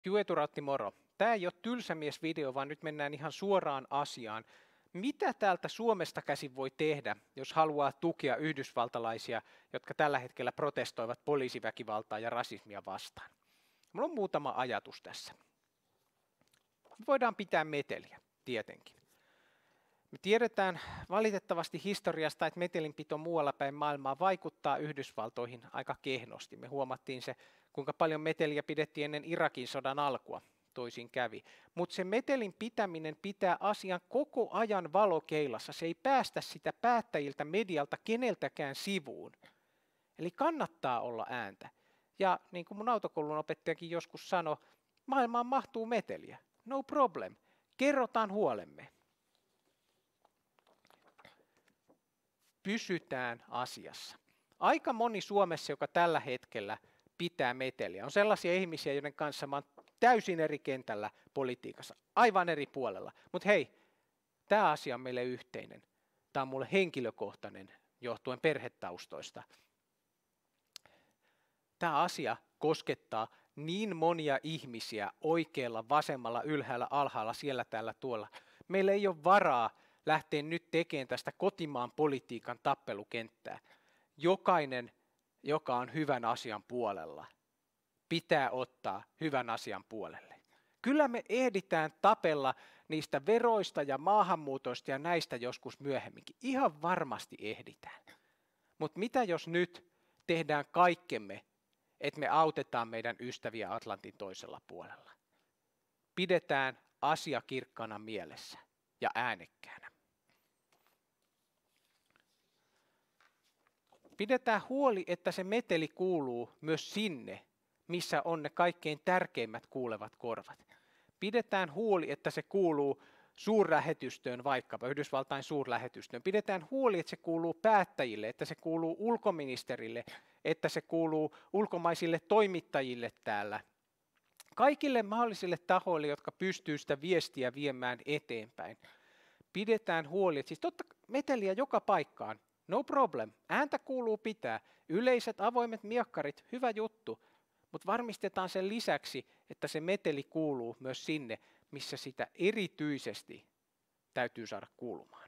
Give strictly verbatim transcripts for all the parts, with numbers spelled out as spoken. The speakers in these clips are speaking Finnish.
Kyeturatti moro. Tämä ei ole tylsämies-video, vaan nyt mennään ihan suoraan asiaan. Mitä täältä Suomesta käsin voi tehdä, jos haluaa tukea yhdysvaltalaisia, jotka tällä hetkellä protestoivat poliisiväkivaltaa ja rasismia vastaan? Minulla on muutama ajatus tässä. Me voidaan pitää meteliä, tietenkin. Me tiedetään valitettavasti historiasta, että metelinpito muualla päin maailmaa vaikuttaa Yhdysvaltoihin aika kehnosti. Me huomattiin se, kuinka paljon meteliä pidettiin ennen Irakin sodan alkua. Toisin kävi. Mutta se metelin pitäminen pitää asian koko ajan valokeilassa. Se ei päästä sitä päättäjiltä, medialta, keneltäkään sivuun. Eli kannattaa olla ääntä. Ja niin kuin mun autokoulun opettajakin joskus sanoi, maailmaan mahtuu meteliä. No problem. Kerrotaan huolemme. Pysytään asiassa. Aika moni Suomessa, joka tällä hetkellä pitää meteliä, on sellaisia ihmisiä, joiden kanssa mä oon täysin eri kentällä politiikassa, aivan eri puolella. Mutta hei, tämä asia on meille yhteinen. Tämä on mulle henkilökohtainen, johtuen perhetaustoista. Tämä asia koskettaa niin monia ihmisiä oikealla, vasemmalla, ylhäällä, alhaalla, siellä, täällä, tuolla. Meillä ei ole varaa lähteä nyt tekemään tästä kotimaan politiikan tappelukenttää. Jokainen, joka on hyvän asian puolella, pitää ottaa hyvän asian puolelle. Kyllä me ehditään tapella niistä veroista ja maahanmuutoista ja näistä joskus myöhemminkin. Ihan varmasti ehditään. Mutta mitä jos nyt tehdään kaikkemme, että me autetaan meidän ystäviä Atlantin toisella puolella? Pidetään asia kirkkana mielessä ja äänekkäänä. Pidetään huoli, että se meteli kuuluu myös sinne, missä on ne kaikkein tärkeimmät kuulevat korvat. Pidetään huoli, että se kuuluu suurlähetystöön, vaikkapa Yhdysvaltain suurlähetystöön. Pidetään huoli, että se kuuluu päättäjille, että se kuuluu ulkoministerille, että se kuuluu ulkomaisille toimittajille täällä. Kaikille mahdollisille tahoille, jotka pystyy sitä viestiä viemään eteenpäin. Pidetään huoli, että siis totta meteliä joka paikkaan. No problem. Ääntä kuuluu pitää. Yleiset avoimet miekkarit, hyvä juttu. Mutta varmistetaan sen lisäksi, että se meteli kuuluu myös sinne, missä sitä erityisesti täytyy saada kuulumaan.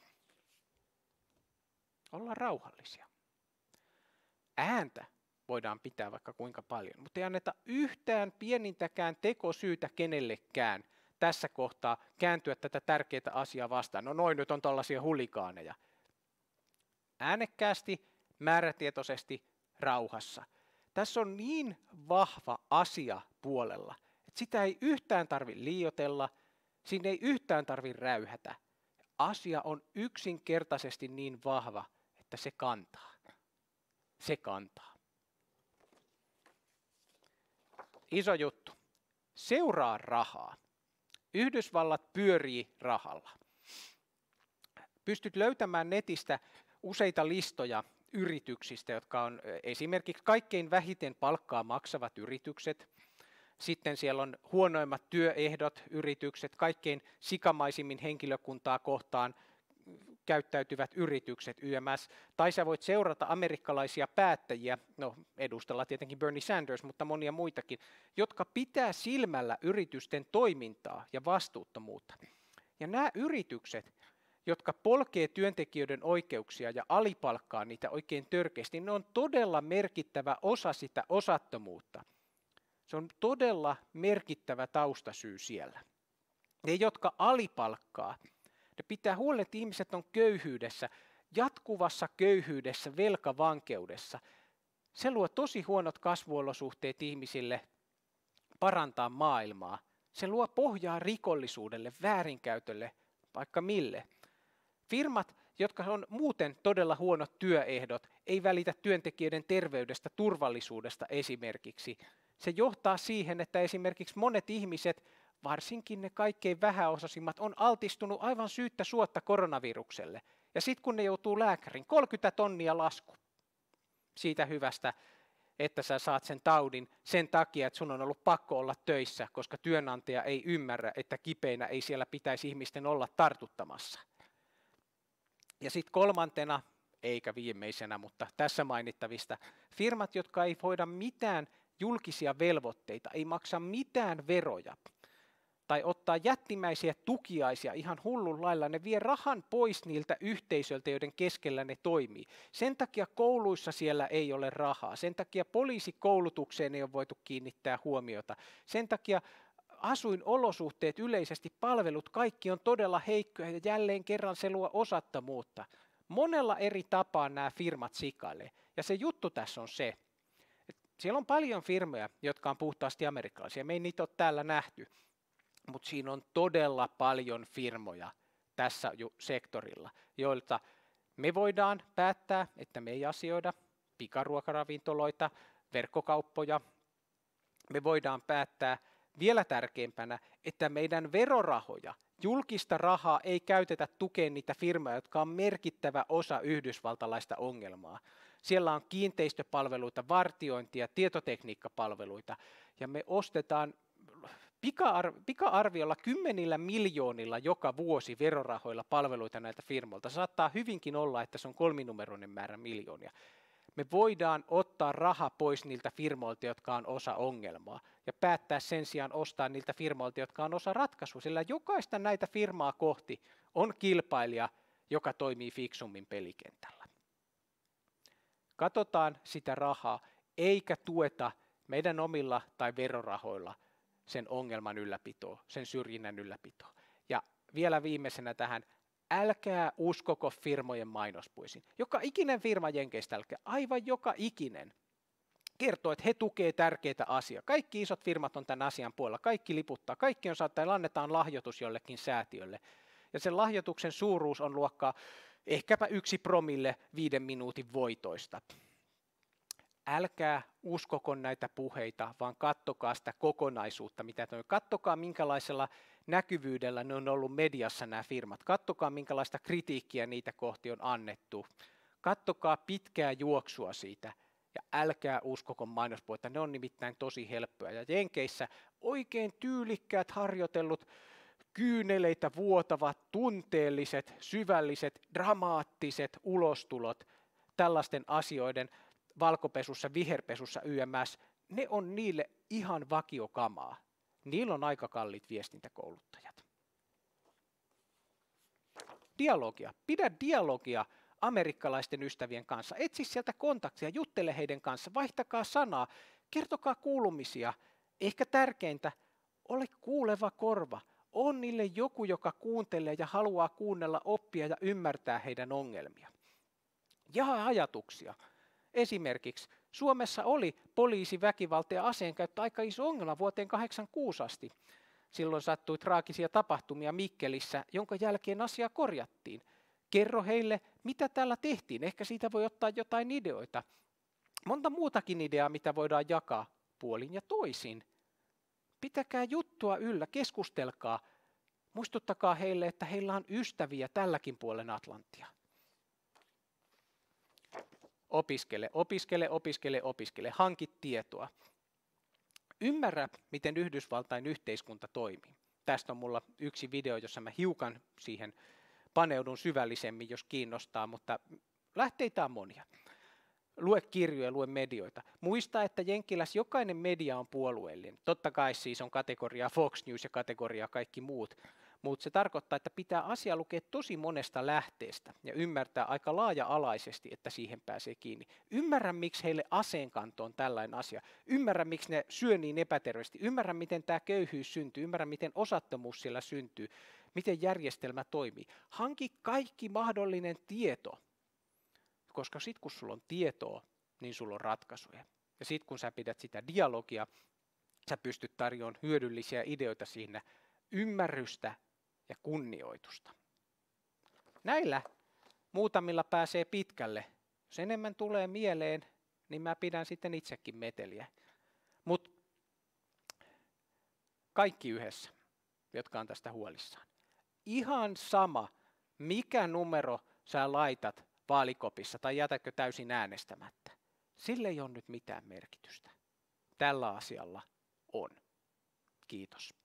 Ollaan rauhallisia. Ääntä voidaan pitää vaikka kuinka paljon, mutta ei anneta yhtään pienintäkään tekosyytä kenellekään tässä kohtaa kääntyä tätä tärkeää asiaa vastaan. No noin nyt on tällaisia huligaaneja. Äänekkäästi, määrätietoisesti, rauhassa. Tässä on niin vahva asia puolella, että sitä ei yhtään tarvitse liioitella, siinä ei yhtään tarvitse räyhätä. Asia on yksinkertaisesti niin vahva, että se kantaa. Se kantaa. Iso juttu. Seuraa rahaa. Yhdysvallat pyörii rahalla. Pystyt löytämään netistä useita listoja yrityksistä, jotka on esimerkiksi kaikkein vähiten palkkaa maksavat yritykset. Sitten siellä on huonoimmat työehdot yritykset, kaikkein sikamaisimmin henkilökuntaa kohtaan käyttäytyvät yritykset Y M S. Tai sä voit seurata amerikkalaisia päättäjiä, no edustalla tietenkin Bernie Sanders, mutta monia muitakin, jotka pitää silmällä yritysten toimintaa ja vastuuttomuutta. Ja nämä yritykset, jotka polkee työntekijöiden oikeuksia ja alipalkkaa niitä oikein törkeästi, ne on todella merkittävä osa sitä osattomuutta. Se on todella merkittävä taustasyy siellä. Ne, jotka alipalkkaa, ne pitää huolen, että ihmiset on köyhyydessä, jatkuvassa köyhyydessä, velkavankeudessa. Se luo tosi huonot kasvuolosuhteet ihmisille parantaa maailmaa. Se luo pohjaa rikollisuudelle, väärinkäytölle, vaikka mille. Firmat, jotka on muuten todella huonot työehdot, ei välitä työntekijöiden terveydestä, turvallisuudesta esimerkiksi. Se johtaa siihen, että esimerkiksi monet ihmiset, varsinkin ne kaikkein vähäosaisimmat, on altistunut aivan syyttä suotta koronavirukselle. Ja sitten kun ne joutuu lääkärin, kolmekymmentä tonnia lasku siitä hyvästä, että sä saat sen taudin sen takia, että sun on ollut pakko olla töissä, koska työnantaja ei ymmärrä, että kipeinä ei siellä pitäisi ihmisten olla tartuttamassa. Ja sitten kolmantena, eikä viimeisenä, mutta tässä mainittavista, firmat, jotka ei hoida mitään julkisia velvoitteita, ei maksa mitään veroja tai ottaa jättimäisiä tukiaisia ihan hullun lailla, ne vie rahan pois niiltä yhteisöiltä, joiden keskellä ne toimii. Sen takia kouluissa siellä ei ole rahaa, sen takia poliisikoulutukseen ei ole voitu kiinnittää huomiota, sen takia asuinolosuhteet, yleisesti palvelut, kaikki on todella heikkoja ja jälleen kerran se luo osattomuutta. Monella eri tapaa nämä firmat sikailee. Ja se juttu tässä on se, että siellä on paljon firmoja, jotka on puhtaasti amerikkalaisia. Me ei niitä ole täällä nähty, mutta siinä on todella paljon firmoja tässä sektorilla, joilta me voidaan päättää, että me ei asioida pikaruokaravintoloita, verkkokauppoja. Me voidaan päättää vielä tärkeimpänä, että meidän verorahoja, julkista rahaa ei käytetä tukeen niitä firmoja, jotka on merkittävä osa yhdysvaltalaista ongelmaa. Siellä on kiinteistöpalveluita, vartiointia, tietotekniikkapalveluita ja me ostetaan pika-arv- pika-arviolla kymmenillä miljoonilla joka vuosi verorahoilla palveluita näiltä firmoilta. Saattaa hyvinkin olla, että se on kolminumeroinen määrä miljoonia. Me voidaan ottaa raha pois niiltä firmoilta, jotka on osa ongelmaa, ja päättää sen sijaan ostaa niiltä firmoilta, jotka on osa ratkaisua, sillä jokaista näitä firmaa kohti on kilpailija, joka toimii fiksummin pelikentällä. Katsotaan sitä rahaa, eikä tueta meidän omilla tai verorahoilla sen ongelman ylläpitoa, sen syrjinnän ylläpitoa. Ja vielä viimeisenä tähän, älkää uskoko firmojen mainospuisiin. Joka ikinen firma Jenkeistä, älkää, aivan joka ikinen, kertoo, että he tukee tärkeitä asiaa. Kaikki isot firmat on tämän asian puolella, kaikki liputtaa, kaikki on saattaa, annetaan lahjoitus jollekin säätiölle. Ja sen lahjoituksen suuruus on luokkaa ehkäpä yksi promille viiden minuutin voitoista. Älkää uskoko näitä puheita, vaan kattokaa sitä kokonaisuutta, mitä on. Kattokaa, minkälaisella näkyvyydellä ne on ollut mediassa nämä firmat. Kattokaa, minkälaista kritiikkiä niitä kohti on annettu. Kattokaa pitkää juoksua siitä ja älkää uskoko mainospuheita. Ne on nimittäin tosi helppoja. Ja Jenkeissä oikein tyylikkäät, harjoitellut, kyyneleitä vuotavat, tunteelliset, syvälliset, dramaattiset ulostulot tällaisten asioiden valkopesussa, viherpesussa Y M S, ne on niille ihan vakiokamaa. Niillä on aika kalliit viestintäkouluttajat. Dialogia. Pidä dialogia amerikkalaisten ystävien kanssa. Etsi sieltä kontaktia, juttele heidän kanssa, vaihtakaa sanaa, kertokaa kuulumisia. Ehkä tärkeintä, ole kuuleva korva. On niille joku, joka kuuntelee ja haluaa kuunnella, oppia ja ymmärtää heidän ongelmia. Jaa ajatuksia. Esimerkiksi Suomessa oli poliisiväkivalta ja aseenkäyttö aika iso ongelma vuoteen kahdeksankymmentäkuusi asti. Silloin sattui traagisia tapahtumia Mikkelissä, jonka jälkeen asia korjattiin. Kerro heille, mitä täällä tehtiin. Ehkä siitä voi ottaa jotain ideoita. Monta muutakin ideaa, mitä voidaan jakaa puolin ja toisin. Pitäkää juttua yllä, keskustelkaa. Muistuttakaa heille, että heillä on ystäviä tälläkin puolen Atlanttia. Opiskele, opiskele, opiskele, opiskele, hanki tietoa. Ymmärrä, miten Yhdysvaltain yhteiskunta toimii. Tästä on mulla yksi video, jossa mä hiukan siihen paneudun syvällisemmin, jos kiinnostaa, mutta lähteitä on monia. Lue kirjoja, lue medioita. Muista, että Jenkkilässä jokainen media on puolueellinen. Totta kai siis on kategoria Fox News ja kategoria kaikki muut. Mutta se tarkoittaa, että pitää asia lukea tosi monesta lähteestä ja ymmärtää aika laaja-alaisesti, että siihen pääsee kiinni. Ymmärrä, miksi heille aseenkanto on tällainen asia. Ymmärrä, miksi ne syö niin epäterveesti. Ymmärrä, miten tämä köyhyys syntyy. Ymmärrä, miten osattomuus siellä syntyy. Miten järjestelmä toimii. Hanki kaikki mahdollinen tieto. Koska sitten kun sulla on tietoa, niin sulla on ratkaisuja. Ja sitten kun sä pidät sitä dialogia, sä pystyt tarjoamaan hyödyllisiä ideoita siinä, ymmärrystä ja kunnioitusta. Näillä muutamilla pääsee pitkälle. Jos enemmän tulee mieleen, niin mä pidän sitten itsekin meteliä. Mutta kaikki yhdessä, jotka on tästä huolissaan. Ihan sama, mikä numero sä laitat vaalikopissa tai jätätkö täysin äänestämättä. Sille ei ole nyt mitään merkitystä. Tällä asialla on. Kiitos.